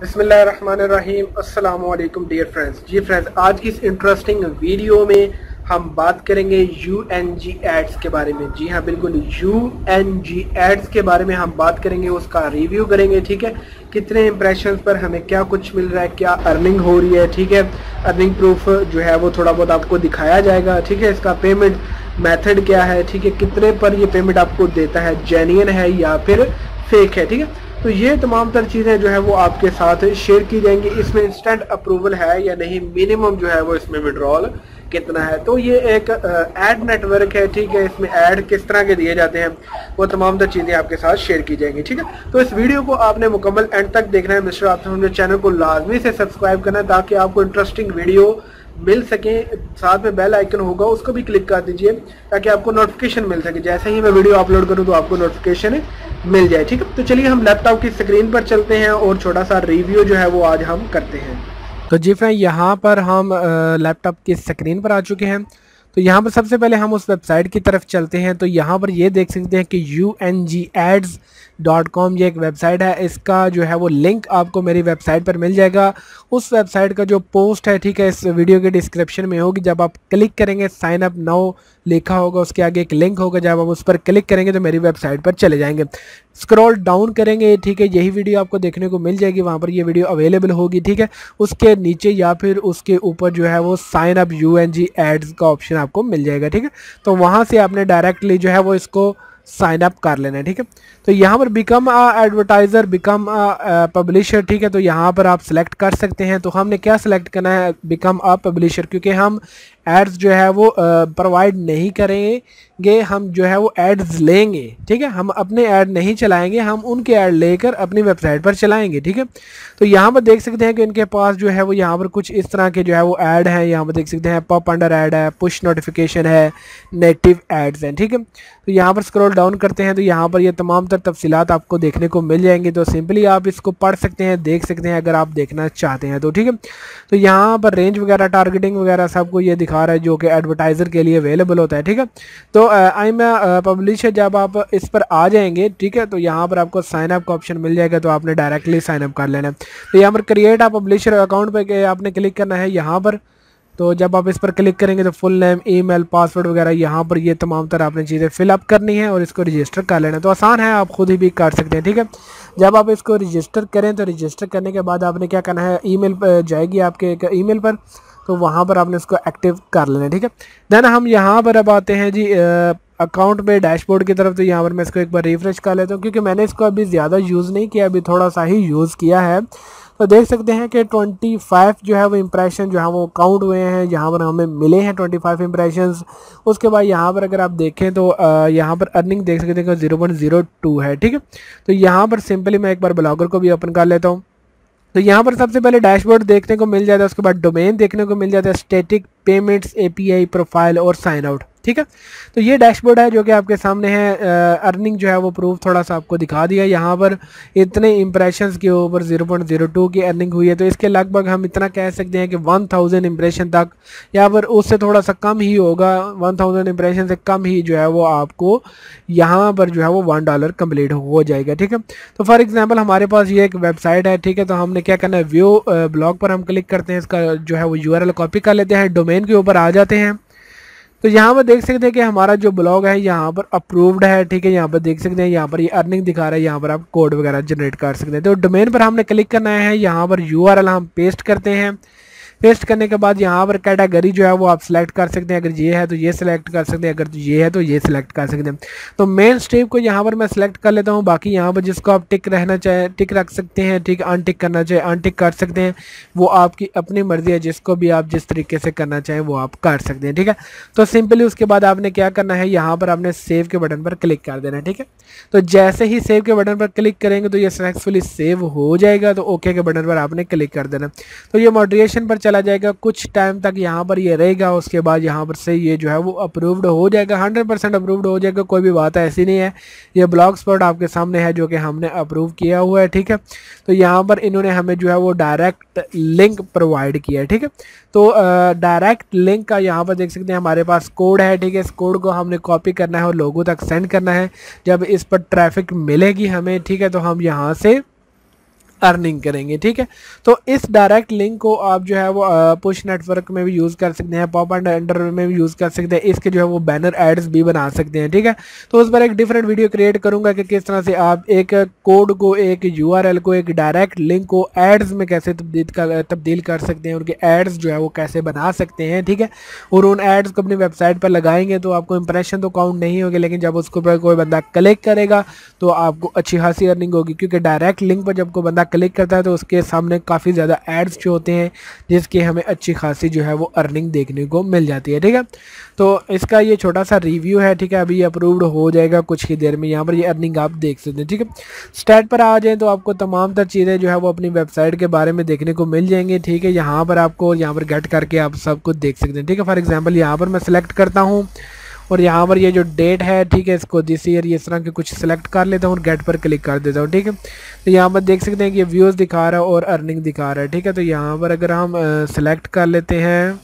बिस्मिल्लाहिर्रहमानिर्रहीम। अस्सलाम वालेकुम डियर फ्रेंड्स। जी फ्रेंड्स, आज की इस इंटरेस्टिंग वीडियो में हम बात करेंगे UNG एड्स के बारे में। जी हाँ, बिल्कुल UNG एड्स के बारे में हम बात करेंगे, उसका रिव्यू करेंगे। ठीक है, कितने इंप्रेशंस पर हमें क्या कुछ मिल रहा है, क्या अर्निंग हो रही है। ठीक है, अर्निंग प्रूफ जो है वो थोड़ा बहुत आपको दिखाया जाएगा। ठीक है, इसका पेमेंट मेथड क्या है, ठीक है, कितने पर ये पेमेंट आपको देता है, जेन्युइन है या फिर फेक है। ठीक है, तो ये तमाम तर चीज़ें जो है वो आपके साथ शेयर की जाएंगी। इसमें इंस्टेंट अप्रूवल है या नहीं, मिनिमम जो है वो इसमें विड्रॉल कितना है। तो ये एक एड नेटवर्क है। ठीक है, इसमें ऐड किस तरह के दिए जाते हैं वो तमाम तर चीज़ें आपके साथ शेयर की जाएंगी। ठीक है, तो इस वीडियो को आपने मुकम्मल एंड तक देखना है। मिस्टर आपसे हमने चैनल को लाजमी से सब्सक्राइब करना है ताकि आपको इंटरेस्टिंग वीडियो मिल सके। साथ में बेल आइकन होगा, उसको भी क्लिक कर दीजिए ताकि आपको नोटिफिकेशन मिल सके। जैसे ही मैं वीडियो अपलोड करूं तो आपको नोटिफिकेशन मिल जाए। ठीक है, तो चलिए हम लैपटॉप की स्क्रीन पर चलते हैं और छोटा सा रिव्यू जो है वो आज हम करते हैं। तो जी फ्रेंड, यहाँ पर हम लैपटॉप की स्क्रीन पर आ चुके हैं। तो यहाँ पर सबसे पहले हम उस वेबसाइट की तरफ चलते हैं। तो यहाँ पर ये देख सकते हैं कि UNGads.com ये एक वेबसाइट है। इसका जो है वो लिंक आपको मेरी वेबसाइट पर मिल जाएगा। उस वेबसाइट का जो पोस्ट है, ठीक है, इस वीडियो के डिस्क्रिप्शन में होगी। जब आप क्लिक करेंगे, साइन अप नाउ लिखा होगा, उसके आगे एक लिंक होगा। जब आप उस पर क्लिक करेंगे तो मेरी वेबसाइट पर चले जाएंगे। स्क्रॉल डाउन करेंगे, ठीक है, यही वीडियो आपको देखने को मिल जाएगी। वहाँ पर ये वीडियो अवेलेबल होगी। ठीक है, उसके नीचे या फिर उसके ऊपर जो है वो साइन अप UNG एड्स का ऑप्शन आपको मिल जाएगा। ठीक है, तो वहाँ से आपने डायरेक्टली जो है वो इसको साइन अप कर लेना है। ठीक है, तो यहाँ पर become a advertiser, become a publisher. ठीक है, तो यहाँ पर आप सेलेक्ट कर सकते हैं। तो हमने क्या सेलेक्ट करना है, बिकम अ पब्लिशर, क्योंकि हम एड्स जो है वो प्रोवाइड नहीं करेंगे, हम जो है वो एड्स लेंगे। ठीक है, हम अपने ऐड नहीं चलाएंगे, हम उनके ऐड लेकर अपनी वेबसाइट पर चलाएंगे। ठीक है, तो यहाँ पर देख सकते हैं कि इनके पास जो है वो यहाँ पर कुछ इस तरह के जो है वो ऐड हैं। यहाँ पर देख सकते हैं पॉप अंडर ऐड है, पुश नोटिफिकेशन है, नेटिव एड्स हैं। ठीक है, तो यहाँ पर स्क्रॉल डाउन करते हैं तो यहाँ पर ये तमाम तर तफसीलात आपको देखने को मिल जाएंगी। तो सिंपली आप इसको पढ़ सकते हैं, देख सकते हैं अगर आप देखना चाहते हैं तो। ठीक है, तो यहाँ पर रेंज वगैरह, टारगेटिंग वगैरह सबको ये दिखा रहा है जो कि एडवर्टाइज़र के लिए अवेलेबल होता है। ठीक है, तो आई एम पब्लिशर, जब आप इस पर आ जाएंगे, ठीक है, तो यहाँ पर आपको साइन अप का ऑप्शन मिल जाएगा। तो आपने डायरेक्टली साइन अप कर लेना है। तो यहाँ पर क्रिएट अ पब्लिशर अकाउंट पे आपने क्लिक करना है यहाँ पर। तो जब आप इस पर क्लिक करेंगे तो फुल नेम, ईमेल, पासवर्ड वगैरह यहाँ पर ये तमाम तरह आपने चीज़ें फिलअप करनी है और इसको रजिस्टर कर लेना है। तो आसान है, आप खुद ही भी कर सकते हैं। ठीक है, जब आप इसको रजिस्टर करें तो रजिस्टर करने के बाद आपने क्या करना है, ईमेल जाएगी आपके एक ईमेल पर, तो वहाँ पर आपने इसको एक्टिव कर लेना है। ठीक है, देन हम यहाँ पर अब आते हैं जी अकाउंट में डैशबोर्ड की तरफ। तो यहाँ पर मैं इसको एक बार रिफ्रेश कर लेता हूँ क्योंकि मैंने इसको अभी ज़्यादा यूज़ नहीं किया, अभी थोड़ा सा ही यूज़ किया है। तो देख सकते हैं कि 25 जो है वो इम्प्रेशन जो है वो काउंट हुए हैं, यहाँ पर हमें मिले हैं 25 इम्प्रेशंस। उसके बाद यहाँ पर अगर आप देखें तो यहाँ पर अर्निंग देख सकते हैं कि 0.02 है। ठीक है, तो यहाँ पर सिंपली मैं एक बार ब्लॉगर को भी ओपन कर लेता हूँ। तो यहाँ पर सबसे पहले डैशबोर्ड देखने को मिल जाता है, उसके बाद डोमेन देखने को मिल जाता है, स्टैटिक, पेमेंट्स, API, प्रोफाइल और साइन आउट। ठीक है, तो ये डैशबोर्ड है जो कि आपके सामने है। अर्निंग जो है वो प्रूफ थोड़ा सा आपको दिखा दिया। यहाँ पर इतने इंप्रेशंस के ऊपर 0.02 की अर्निंग हुई है। तो इसके लगभग हम इतना कह सकते हैं कि 1000 इंप्रेशन तक, या फिर उससे थोड़ा सा कम ही होगा, 1000 इंप्रेशन से कम ही जो है वो आपको यहाँ पर जो है वो $1 कंप्लीट हो जाएगा। ठीक है, तो फॉर एग्जांपल हमारे पास ये एक वेबसाइट है। ठीक है, तो हमने क्या करना है, व्यू ब्लॉग पर हम क्लिक करते हैं, इसका जो है वो URL कॉपी कर लेते हैं, डोमेन के ऊपर आ जाते हैं। तो यहाँ पर देख सकते हैं कि हमारा जो ब्लॉग है यहाँ पर अप्रूव्ड है। ठीक है, यहाँ पर देख सकते हैं, यहाँ पर ये अर्निंग दिखा रहा है, यहाँ पर आप कोड वगैरह जनरेट कर सकते हैं। तो डोमेन पर हमने क्लिक करना है, यहाँ पर URL हम पेस्ट करते हैं। पेस्ट करने के बाद यहाँ पर कैटेगरी जो है वो आप सिलेक्ट कर सकते हैं, अगर ये है तो ये सिलेक्ट कर सकते हैं, अगर ये है तो ये सिलेक्ट कर सकते हैं। तो मेन स्ट्रीम को यहाँ पर मैं सिलेक्ट कर लेता हूँ। बाकी यहाँ पर जिसको आप टिक रहना चाहे टिक रख सकते हैं, ठीक, अनटिक करना चाहे अनटिक कर सकते हैं, वो आपकी अपनी मर्जी है, जिसको भी आप जिस तरीके से करना चाहें वो आप कर सकते हैं। ठीक है, तो सिंपली उसके बाद आपने क्या करना है, यहाँ पर आपने सेव के बटन पर क्लिक कर देना है। ठीक है, तो जैसे ही सेव के बटन पर क्लिक करेंगे तो ये सक्सेसफुली सेव हो जाएगा। तो ओके के बटन पर आपने क्लिक कर देना। तो ये मॉडरेशन पर चला जाएगा, कुछ टाइम तक यहाँ पर ये रहेगा। उसके बाद यहाँ पर से ये जो है वो अप्रूव्ड हो जाएगा, 100% अप्रूव्ड हो जाएगा। कोई भी बात ऐसी नहीं है, ये ब्लॉग स्पॉट आपके सामने है जो कि हमने अप्रूव किया हुआ है। ठीक है, तो यहाँ पर इन्होंने हमें जो है वो डायरेक्ट लिंक प्रोवाइड किया है। ठीक है, तो डायरेक्ट लिंक का यहाँ पर देख सकते हैं हमारे पास कोड है। ठीक है, इस कोड को हमने कॉपी करना है और लोगों तक सेंड करना है। जब इस पर ट्रैफिक मिलेगी हमें, ठीक है, तो हम यहाँ से अर्निंग करेंगे। ठीक है, तो इस डायरेक्ट लिंक को आप जो है वो पुश नेटवर्क में भी यूज़ कर सकते हैं, पॉप एंड एंटर में भी यूज़ कर सकते हैं, इसके जो है वो बैनर एड्स भी बना सकते हैं। ठीक है, तो उस पर एक डिफरेंट वीडियो क्रिएट करूंगा कि किस तरह से आप एक कोड को, एक यूआरएल को, एक डायरेक्ट लिंक को एड्स में कैसे तब्दील कर सकते हैं, उनके एड्स जो है वो कैसे बना सकते हैं। ठीक है, और उन एड्स को अपनी वेबसाइट पर लगाएंगे तो आपको इंप्रेशन तो काउंट नहीं होगी, लेकिन जब उसको पर कोई बंदा क्लिक करेगा तो आपको अच्छी खासी अर्निंग होगी, क्योंकि डायरेक्ट लिंक पर जब कोई बंदा क्लिक करता है तो उसके सामने काफ़ी ज़्यादा एड्स जो होते हैं, जिसकी हमें अच्छी खासी जो है वो अर्निंग देखने को मिल जाती है। ठीक है, तो इसका ये छोटा सा रिव्यू है। ठीक है, अभी ये अप्रूव्ड हो जाएगा कुछ ही देर में, यहाँ पर ये अर्निंग आप देख सकते हैं। ठीक है, स्टार्ट पर आ जाएं तो आपको तमाम तर चीज़ें जो है वो अपनी वेबसाइट के बारे में देखने को मिल जाएंगी। ठीक है, यहाँ पर आपको यहाँ पर गेट करके आप सब कुछ देख सकते हैं। ठीक है, फॉर एग्जांपल यहाँ पर मैं सिलेक्ट करता हूँ और यहाँ पर ये जो डेट है, ठीक है, इसको दिस ईयर ये इस तरह के कुछ सिलेक्ट कर लेता हूँ और गेट पर क्लिक कर देता हूँ। ठीक है, तो यहाँ पर देख सकते हैं कि ये व्यूज़ दिखा रहा है और अर्निंग दिखा रहा है। ठीक है, तो यहाँ पर अगर हम सिलेक्ट कर लेते हैं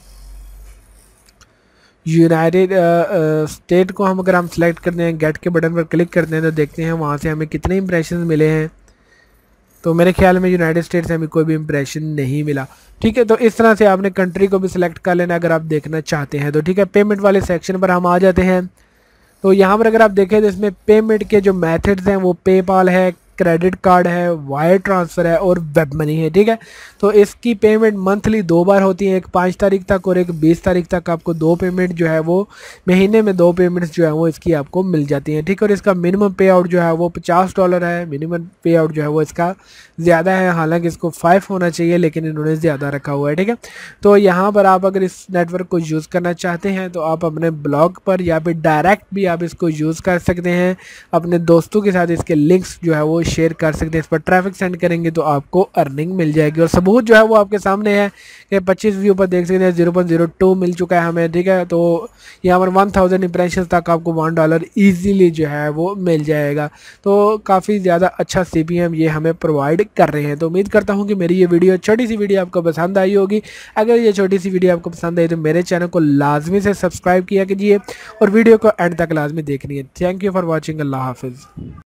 यूनाइटेड स्टेट को, अगर हम सेलेक्ट करते हैं, गेट के बटन पर क्लिक करते हैं तो देखते हैं वहाँ से हमें कितने इंप्रेशन मिले हैं। तो मेरे ख्याल में यूनाइटेड स्टेट से हमें कोई भी इंप्रेशन नहीं मिला। ठीक है, तो इस तरह से आपने कंट्री को भी सिलेक्ट कर लेना अगर आप देखना चाहते हैं तो। ठीक है, पेमेंट वाले सेक्शन पर हम आ जाते हैं। तो यहाँ पर अगर आप देखें तो इसमें पेमेंट के जो मेथड्स हैं वो पेपाल है, क्रेडिट कार्ड है, वायर ट्रांसफ़र है और वेब मनी है। ठीक है, तो इसकी पेमेंट मंथली 2 बार होती है, एक 5 तारीख तक और एक 20 तारीख तक। आपको 2 पेमेंट जो है वो महीने में 2 पेमेंट्स जो है वो इसकी आपको मिल जाती हैं। ठीक है, और इसका मिनिमम पे आउट जो है वो $50 है, मिनिमम पे आउट जो है वो इसका ज़्यादा है, हालांकि इसको 5 होना चाहिए लेकिन इन्होंने ज़्यादा रखा हुआ है। ठीक है, तो यहाँ पर आप अगर इस नेटवर्क को यूज़ करना चाहते हैं तो आप अपने ब्लॉग पर या फिर डायरेक्ट भी आप इसको यूज़ कर सकते हैं, अपने दोस्तों के साथ इसके लिंक्स जो है वो शेयर कर सकते हैं, इस पर ट्रैफिक सेंड करेंगे तो आपको अर्निंग मिल जाएगी। और सबूत जो है वो आपके सामने है कि 25 व्यू पर देख सकते हैं 0.02 मिल चुका है हमें। ठीक है, तो यहाँ पर 1000 इंप्रेशन तक आपको $1 ईजीली जो है वो मिल जाएगा। तो काफ़ी ज़्यादा अच्छा CPM ये हमें प्रोवाइड कर रहे हैं। तो उम्मीद करता हूँ कि मेरी ये वीडियो, छोटी सी वीडियो आपको पसंद आई होगी। अगर ये छोटी सी वीडियो आपको पसंद आई तो मेरे चैनल को लाजमी से सब्सक्राइब किया कीजिए और वीडियो को एंड तक लाजमी देखनी है। Thank you for watching. Allah हाफिज़।